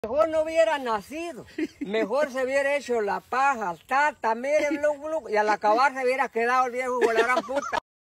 Mejor no hubiera nacido, mejor se hubiera hecho la paja, tata, miren, y al acabar se hubiera quedado el viejo con la gran puta.